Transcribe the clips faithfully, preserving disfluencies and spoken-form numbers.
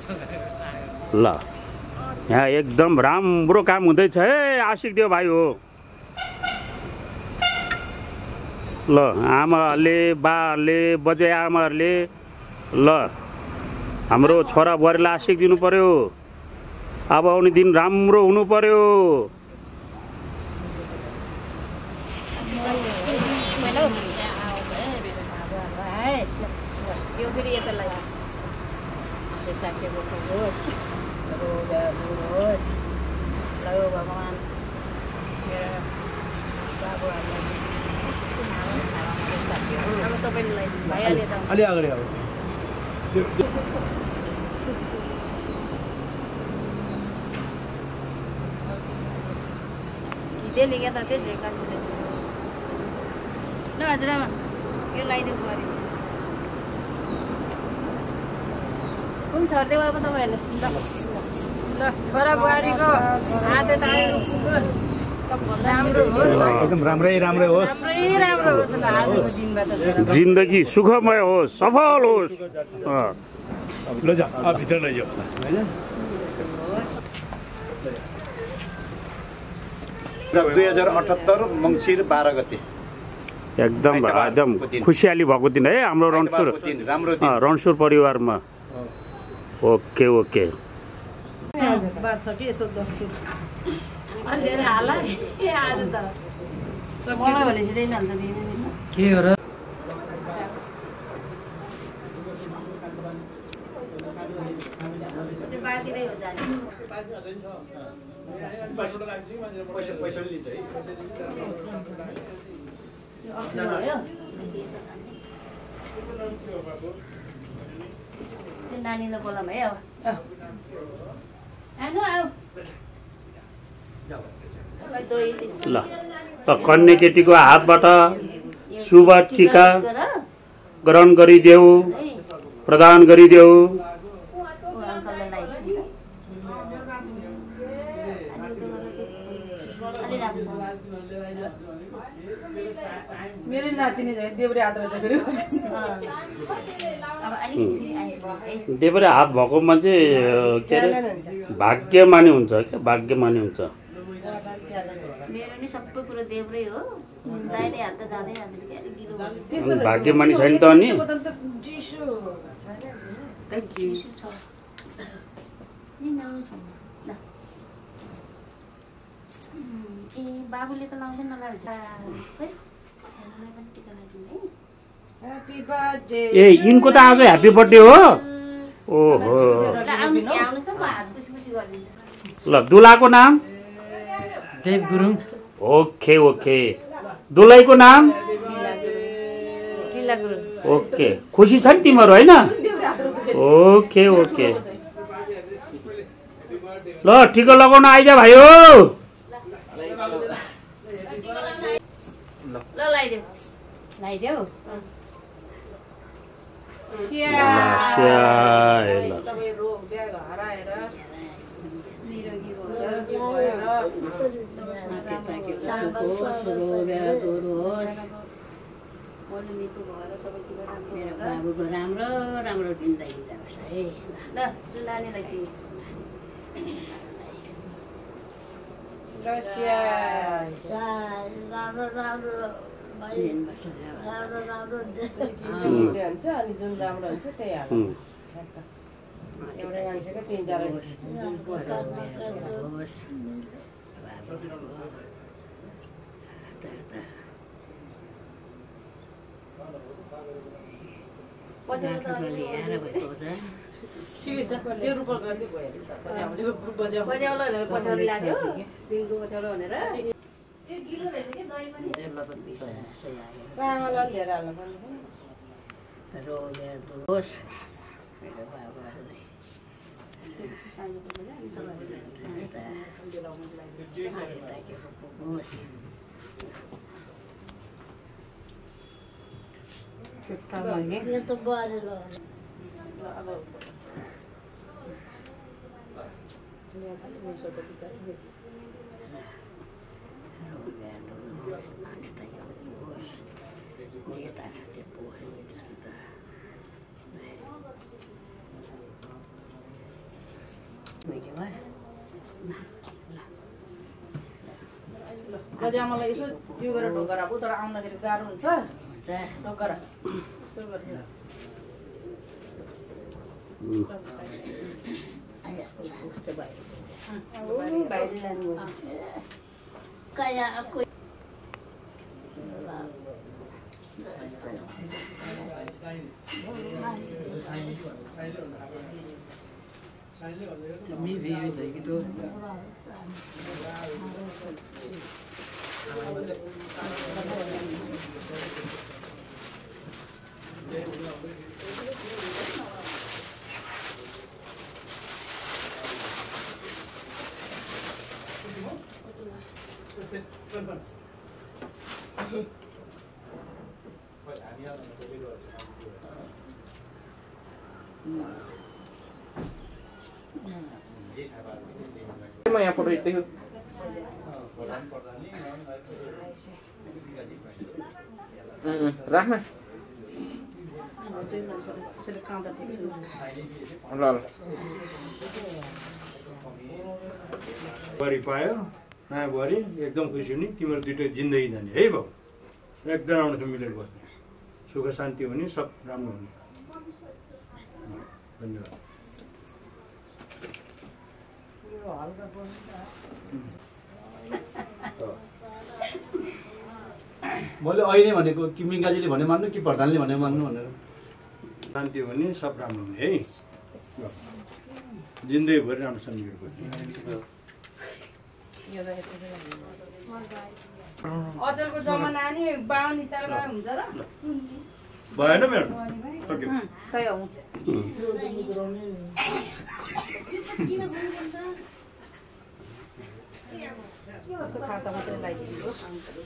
ल यहाँ एकदम राम्रो काम हुँदैछ है आशिक देव भाइ हो। ल आमाहरूले बाहरूले बजे आमाहरूले ल हाम्रो छोरा बुहारीलाई आशिक दिनु पर्यो। अब आउने दिन राम्रो हुनु पर्यो। अलि अगाडि अब त्यसले के त त्यो झेका छुले ल हजुरआमा यो लगाइदिनु पर्यो। कुन छर्दै अब तपाईँहरूले ल छोरा बुहारीको हात एकदम राम्रै राम्रै होस्, जिन्दगी सुखमय होस्, सफल होस्। लैजाऊ भित्र लैजाऊ दुई हजार अठहत्तर मङ्सिर बाह्र गते एकदम एकदम खुसियाली भएको दिन है हाम्रो रणसुर रणसुर परिवारमा। ओके ओके के हो र नानीलाई बोलाम है अब ल कन्या केटीको हातबाट शुभ टीका ग्रहण गरिदेऊ, प्रदान गरिदेऊ। मेरो नातिनी देब्रे हात रहेछ फेरि देब्रे हात भएको मान्छे के अरे भाग्यमानी हुन्छ क्या, भाग्यमानी हुन्छ। मेरो नि सबै कुरो देब्रै हो, दाहिने हात त जाँदै जाँदैन। भाग्यमानी छैन त अनि ए बाबुले त लाउँदैन होला ए यिनको त आज ह्याप्पी बर्थडे हो। ओहो ल दुलाको नाम देव गुरुङ। ओके ओके दुलैको नाम ओके। खुसी छ नि तिमीहरू होइन? ओके ओके ल टिका लगाउन आइज भाइ हो। ल लाइदेऊ लाइदेऊ सबै रोग ब्याग हराएर निरोगी भएर बाबुको राम्रो राम्रो जिन्दगी जाओस् है। ल नानीलाई के राम्रो राम्रो राम्रो राम्रो हुन्छ अनि जुन राम्रो हुन्छ त्यही हाल एउटै मान्छेको तिन चार पछ्याउलो भनेर पछ्याउनु लाग्यो दिनको पछ्याउलो भनेर चामल लिएर हाल्नु पर्ने यो त बुहारी ल अझै मलाई यसो यो गरेर ढोका राख्नु तर आउँदाखेरि गाह्रो हुन्छ ढोका राख यसो गरेर बाहिर लानु kayak aku Kami video dari gitu. Emang yang foto itu? Hmm, Rahma. Lol. बुहारी पायो नयाँ बुहारी एकदम खुसी हुने तिम्रो दुइटै जिन्दगी जाने है भाउ एकजनाबाट मिलेर बस्ने सुख शान्ति हुने सब राम्रो हुने धन्यवाद मैले अहिले भनेको कि मिङ्गाजीले भने मान्नु कि प्रधानले भने मान्नु भनेर शान्ति हुने सब राम्रो हुने है जिन्दगीभरि राम्रोसँग मिलेर बस्ने अचलको जमाना नि बाहुन स्टाइलमा हुन्छ र भएन मेरो ओके त्यही हो खाता मात्रै लगाइदिनुहोस्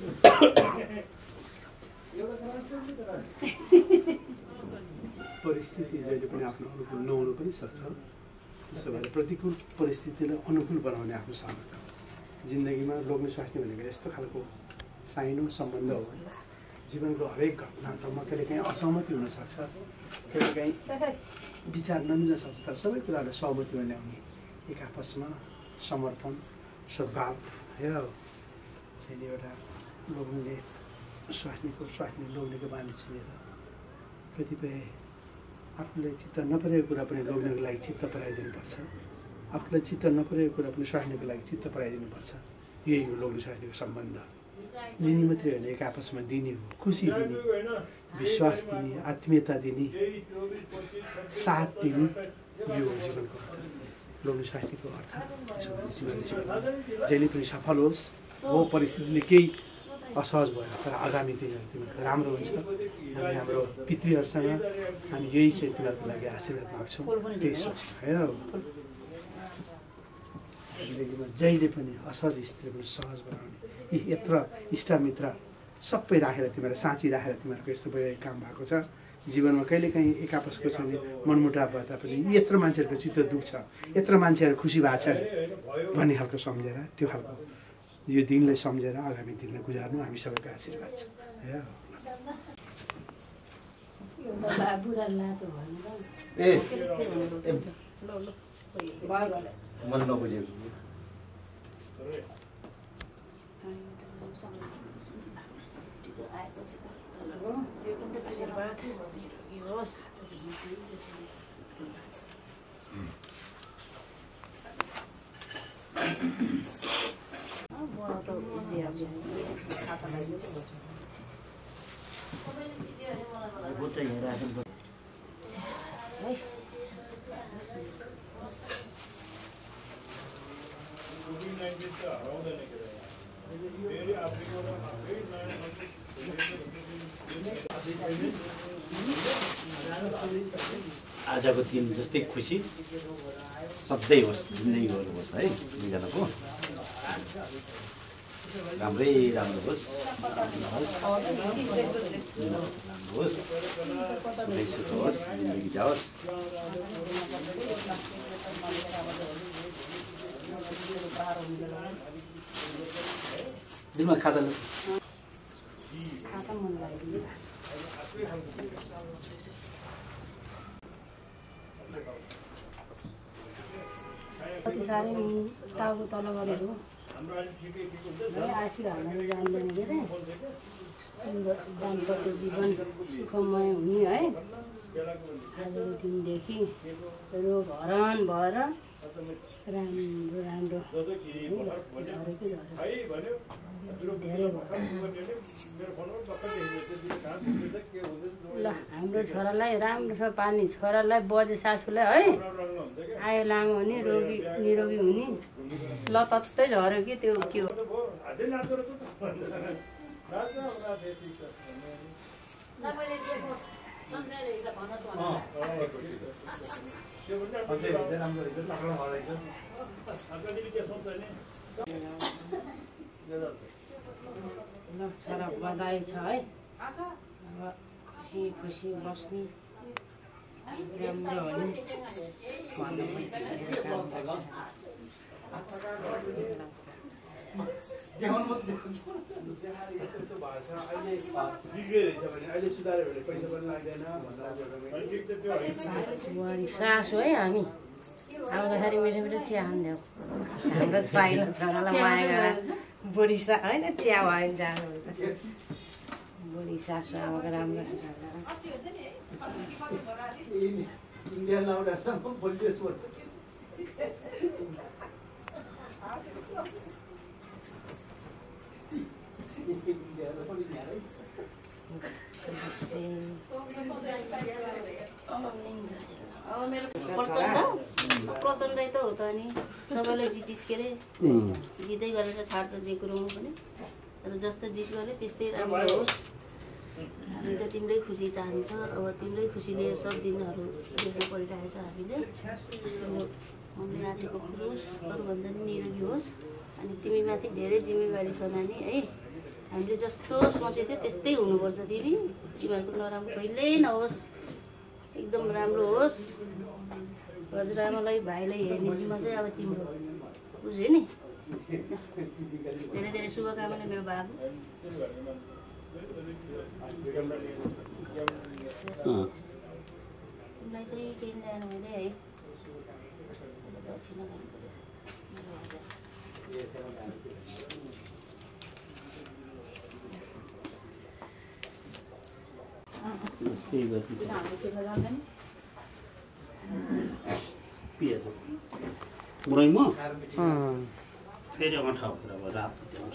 परिस्थिति जहिले पनि आफ्नो अनुकूल नहुनु पनि सक्छ त्यसो भएर प्रतिकूल परिस्थितिलाई अनुकूल बनाउने आफ्नो सामर्थ्य जिन्दगीमा लोग्ने स्वास्नी भनेको यस्तो खालको साइनो सम्बन्ध हो जीवनको हरेक घटनाक्रममा कहिले काहीँ असहमति हुनसक्छ कहिले काहीँ विचार नमिल्न सक्छ तर सबै कुरालाई सहमतिमा ल्याउने एक आपसमा समर्पण सद्भाव हेर चाहिँ एउटा लोग्नेले स्वास्नीको स्वास्नी लोग्नेको बानी छिनेर कतिपय आफूलाई चित्त नपरेको कुरा पनि लोग्नेको लागि चित्त पराइदिनुपर्छ आफूलाई चित्त नपरेको कुरा पनि स्वास्नीको लागि चित्त पराइदिनुपर्छ यही हो लोग्ने स्वास्नीको सम्बन्ध लिने मात्रै होइन एक आपसमा दिने हो खुसी दिने विश्वास दिने आत्मीयता दिने साथ दिने यो हो जीवनको अर्थ लोग्ने स्वास्नीको अर्थ त्यसो भने जीवन जीवन जहिले पनि सफल होस् हो परिस्थितिले केही असहज भयो तर आगामी दिनहरू तिमीहरूको राम्रो हुन्छ हामी हाम्रो पितृहरूसँग हामी यही चाहिँ तिमीहरूको लागि आशीर्वाद माग्छौँ केही सोच्नु है जिन्दगीमा जहिले पनि असहज स्थिति पनि सहज बनाउने यी यत्र इष्टमित्र सबै राखेर तिमीहरू साँची राखेर तिमीहरूको यस्तो वैवाहिक काम भएको छ जीवनमा कहिलेकाहीँ एक आपसको चाहिँ मनमुटाव भए तापनि यत्रो मान्छेहरूको चित्त दुख्छ यत्रो मान्छेहरू खुसी भएको छन् भन्ने खालको सम्झेर त्यो खालको यो दिनलाई सम्झेर आगामी दिनलाई गुजार्नु हामी सबैको आशीर्वाद छ ए मैले नबुझेको आशीर्वाद होस् आजको दिन जस्तै खुसी सधैँ होस् जिन्दगीहरू होस् है दुईजनाको राम्रै राम्रो होस् होस् होस् जिन्दगी जाओस् दिनमा खाता लो खाता मन लाग्यो कति साह्रै टाउको तल गरेको आशी हाल्न जान्दैन के अरे दाम्पत्य जीवन सुखमय हुने है आजको दिनदेखि रोग हरण भएर राम्रो राम्रो धेरै ल हाम्रो छोरालाई राम्रोसँग पाल्ने छोरालाई बजे सासूलाई है आयो लामो हुने रोगी निरोगी हुने ल तत्तै झऱ्यो कि त्यो के हो ल छोरा बधाई छ है अब खुसी खुसी बस्ने राम्रो हुने बुहारी सासु है हामी आउँदाखेरि मिठो मिठो चिया खान्थ्यौँ हाम्रो छोरा छोरालाई माया गरेर बुढी सा होइन चिया भयो भने जानुहुन्छ बुढी सासु आमाको राम्रो प्रचण्डै त हो त अनि सबैलाई जितिस के अरे जित्दै गरेर छाड्छ जे कुरोमा पनि तर जस्तो जित गरे त्यस्तै राम्रो होस् हामी त तिम्रै खुसी चाहन्छ अब तिम्रै खुसीले सब दिनहरू देख्नु परिरहेछ हामीले तिम्रो मनमा आँटेको पुरोस् अरूभन्दा पनि निरोगी होस् अनि तिमीमाथि धेरै जिम्मेवारी छ नानी है हामीले जस्तो सोचेको थियो त्यस्तै हुनुपर्छ तिमी तिमीहरूको नराम्रो कहिल्यै नहोस् एकदम राम्रो होस् हजुरआमालाई भाइलाई हेर्ने जिम्मा चाहिँ अब तिम्रो बुझ्यो नि धेरै धेरै शुभकामना मेरो बाबु तिमीलाई चाहिँ केही ल्याएन भने है दक्षिणा गर्नु मुरैम फेरि अँठा कुरा भयो रात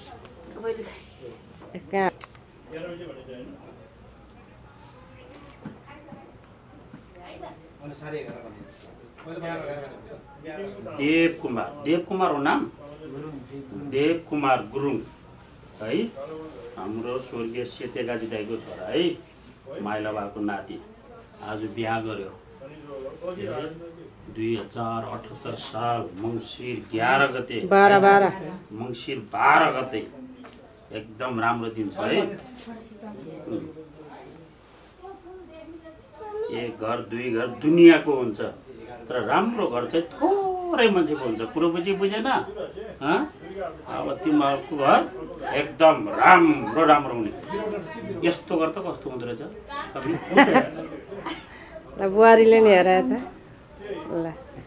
देव कुमार देव कुमार हो नाम देव कुमार गुरुङ है हाम्रो स्वर्गीय सेतेगाजी दाइको छोरा है माइला बाको नाति आज बिहा गर्यो दुई हजार अठहत्तर साल मङ्सिर एघार गते बाह्र बाह्र मङ्सिर बाह्र गते एकदम राम्रो दिन छ है एक घर दुई घर दुनियाँको हुन्छ तर राम्रो घर चाहिँ थोरै मान्छेको हुन्छ कुरो बुझि बुझेन अब तिमीहरूको घर एकदम राम्रो राम्रो हुने यस्तो घर त कस्तो हुँदो रहेछ बुहारीले नि हेरायो त ल